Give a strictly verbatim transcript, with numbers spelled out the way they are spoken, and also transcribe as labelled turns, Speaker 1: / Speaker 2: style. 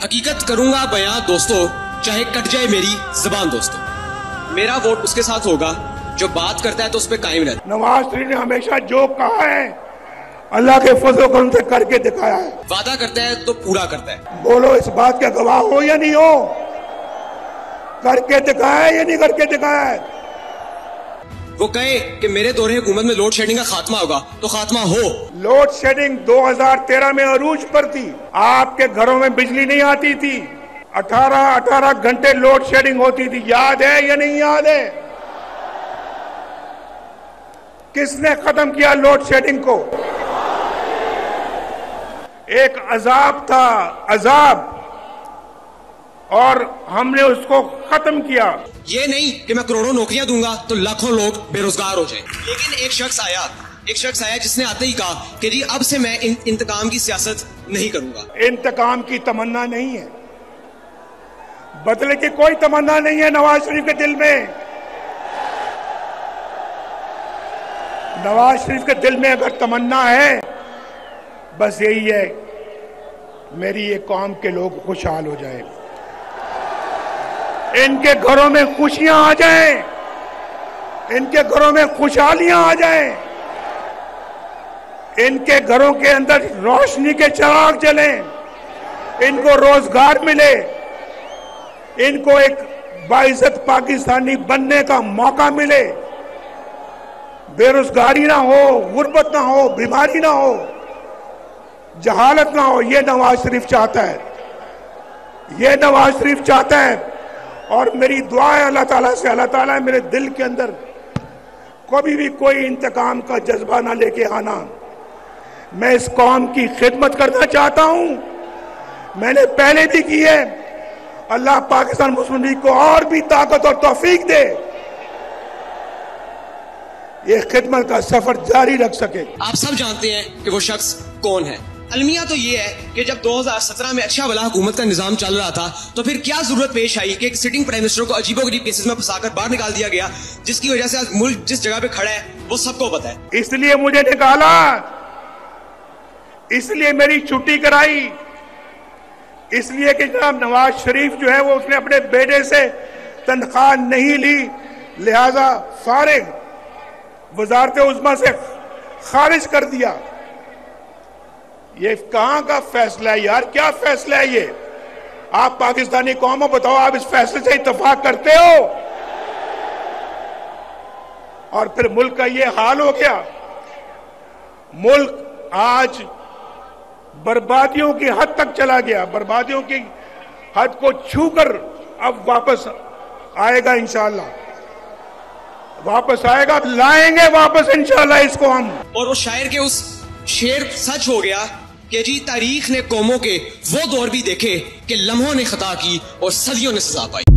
Speaker 1: हकीकत करूंगा बयां दोस्तों, चाहे कट जाए मेरी जबान दोस्तों। मेरा वोट उसके साथ होगा जो बात करता है तो उस पर कायम रहता है।
Speaker 2: नवाज शरीफ ने हमेशा जो कहा है अल्लाह के फजल करम से करके दिखाया है।
Speaker 1: वादा करता है तो पूरा करता है।
Speaker 2: बोलो इस बात के गवाह हो या नहीं हो? करके दिखाया है या नहीं करके दिखाया है?
Speaker 1: वो कहे कि मेरे दौरे हुकूमत में लोड शेडिंग का खात्मा होगा तो खात्मा हो।
Speaker 2: लोड शेडिंग दो हज़ार तेरह में अरूज पर थी। आपके घरों में बिजली नहीं आती थी। अठारह अठारह घंटे लोड शेडिंग होती थी। याद है या नहीं याद है? किसने खत्म किया लोड शेडिंग को? एक अजाब था, अजाब, और हमने उसको खत्म किया।
Speaker 1: ये नहीं कि मैं करोड़ों नौकरियां दूंगा तो लाखों लोग बेरोजगार हो जाए, लेकिन एक शख्स आया एक शख्स आया जिसने आते ही कहा कि जी अब से मैं इन, इंतकाम की सियासत नहीं करूंगा।
Speaker 2: इंतकाम की तमन्ना नहीं है, बदले की कोई तमन्ना नहीं है नवाज शरीफ के दिल में। नवाज शरीफ के दिल में अगर तमन्ना है बस यही है, मेरी ये कौम के लोग खुशहाल हो जाए, इनके घरों में खुशियां आ जाएं, इनके घरों में खुशहालियां आ जाएं, इनके घरों के अंदर रोशनी के चिराग जलें, इनको रोजगार मिले, इनको एक बाइज्जत पाकिस्तानी बनने का मौका मिले, बेरोजगारी ना हो, गुर्बत ना हो, बीमारी ना हो, जहालत ना हो। ये नवाज शरीफ चाहता है, ये नवाज शरीफ चाहता है। और मेरी दुआ है अल्लाह ताला से, अल्लाह ताला मेरे दिल के अंदर कभी भी कोई इंतकाम का जज्बा ना लेके आना। मैं इस कौम की खिदमत करना चाहता हूं, मैंने पहले भी की है। अल्लाह पाकिस्तान मुस्लिम लीग को और भी ताकत और तौफीक दे, ये खिदमत का सफर जारी रख सके।
Speaker 1: आप सब जानते हैं कि वो शख्स कौन है। अलमिया तो ये है कि जब दो हज़ार सत्रह में अच्छा भला हुकूमत का निजाम चल रहा था तो फिर क्या जरूरत पेश आई कि एक सिटिंग प्राइम मिनिस्टर को अजीबोगरीब केसेस में फंसाकर बाहर निकाल दिया गया, जिसकी वजह से आज मुल्क जिस जगह पे खड़ा है वो सबको पता है।
Speaker 2: इसलिए मुझे निकाला, इसलिए मेरी छुट्टी कराई, इसलिए कि जनाब नवाज शरीफ जो है वो उसने अपने बेटे से तनख्वाह नहीं ली, लिहाजा फारिग वजारत उज़्मा से खारिज कर दिया। ये कहां का फैसला है यार? क्या फैसला है ये? आप पाकिस्तानी कौम बताओ, आप इस फैसले से इत्तेफाक करते हो? और फिर मुल्क का ये हाल हो गया। मुल्क आज बर्बादियों की हद तक चला गया, बर्बादियों की हद को छूकर अब वापस आएगा इंशाअल्लाह, वापस आएगा, लाएंगे वापस इंशाअल्लाह इसको हम।
Speaker 1: और वो शायर के उस शेर सच हो गया कि जी तारीख ने कौमों के वो दौर भी देखे कि लम्हों ने खता की और सदियों ने सजा पाई।